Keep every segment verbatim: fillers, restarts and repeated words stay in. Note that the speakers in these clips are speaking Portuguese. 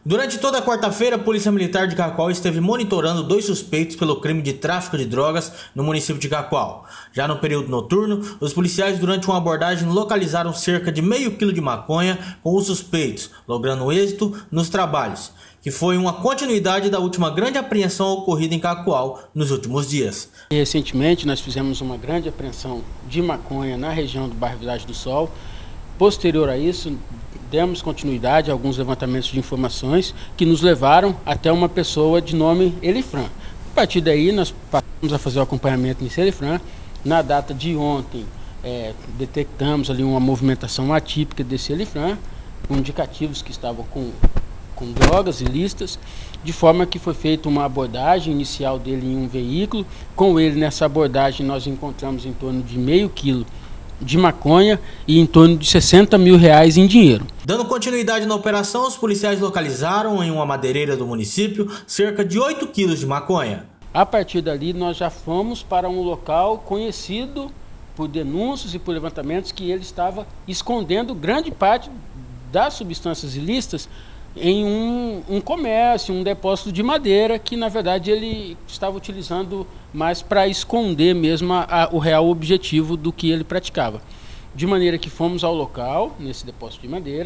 Durante toda a quarta-feira, a Polícia Militar de Cacoal esteve monitorando dois suspeitos pelo crime de tráfico de drogas no município de Cacoal. Já no período noturno, os policiais, durante uma abordagem, localizaram cerca de meio quilo de maconha com os suspeitos, logrando êxito nos trabalhos, que foi uma continuidade da última grande apreensão ocorrida em Cacoal nos últimos dias. Recentemente, nós fizemos uma grande apreensão de maconha na região do bairro Village do Sol. Posterior a isso, demos continuidade a alguns levantamentos de informações que nos levaram até uma pessoa de nome Elifran. A partir daí, nós passamos a fazer o acompanhamento nesse Elifran. Na data de ontem, é, detectamos ali uma movimentação atípica desse Elifran, com indicativos que estavam com, com drogas ilícitas, de forma que foi feita uma abordagem inicial dele em um veículo. Com ele, nessa abordagem, nós encontramos em torno de meio quilo de maconha e em torno de sessenta mil reais em dinheiro. Dando continuidade na operação, os policiais localizaram em uma madeireira do município cerca de oito quilos de maconha. A partir dali, nós já fomos para um local conhecido por denúncias e por levantamentos que ele estava escondendo grande parte das substâncias ilícitas em um, um comércio, um depósito de madeira, que na verdade ele estava utilizando mais para esconder mesmo a, a, o real objetivo do que ele praticava. De maneira que fomos ao local, nesse depósito de madeira,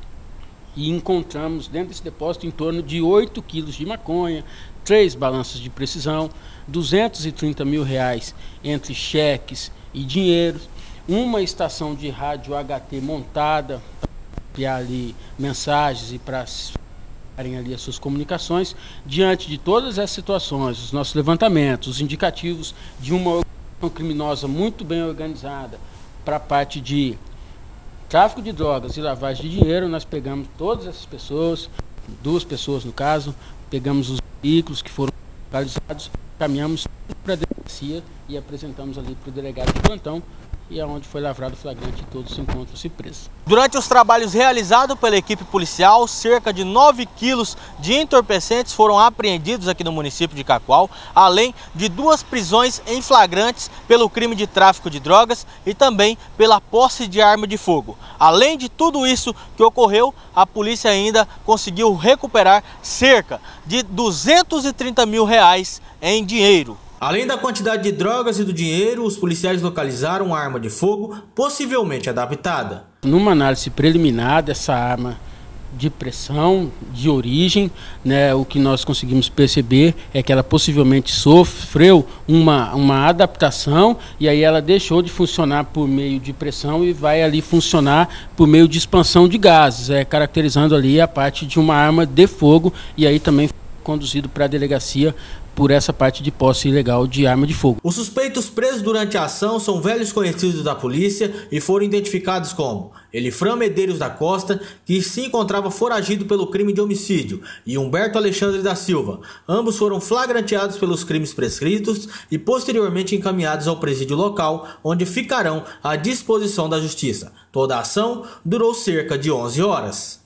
e encontramos dentro desse depósito em torno de oito quilos de maconha, três balanças de precisão, duzentos e trinta mil reais entre cheques e dinheiro, uma estação de rádio H T montada, enviar ali mensagens e para farem ali as suas comunicações. Diante de todas essas situações, os nossos levantamentos, os indicativos de uma organização criminosa muito bem organizada para a parte de tráfico de drogas e lavagem de dinheiro, nós pegamos todas essas pessoas, duas pessoas no caso, pegamos os veículos que foram localizados, caminhamos para a delegacia e apresentamos ali para o delegado de plantão, e aonde foi lavrado o flagrante e todos encontram-se presos. Durante os trabalhos realizados pela equipe policial, cerca de nove quilos de entorpecentes foram apreendidos aqui no município de Cacoal, além de duas prisões em flagrantes pelo crime de tráfico de drogas e também pela posse de arma de fogo. Além de tudo isso que ocorreu, a polícia ainda conseguiu recuperar cerca de duzentos e trinta mil reais em dinheiro. Além da quantidade de drogas e do dinheiro, os policiais localizaram uma arma de fogo possivelmente adaptada. Numa análise preliminar dessa arma de pressão, de origem, né, o que nós conseguimos perceber é que ela possivelmente sofreu uma, uma adaptação e aí ela deixou de funcionar por meio de pressão e vai ali funcionar por meio de expansão de gases, é, caracterizando ali a parte de uma arma de fogo, e aí também foi conduzido para a delegacia por essa parte de posse ilegal de arma de fogo. Os suspeitos presos durante a ação são velhos conhecidos da polícia e foram identificados como Elifran Medeiros da Costa, que se encontrava foragido pelo crime de homicídio, e Humberto Alexandre da Silva. Ambos foram flagranteados pelos crimes prescritos e posteriormente encaminhados ao presídio local, onde ficarão à disposição da justiça. Toda a ação durou cerca de onze horas.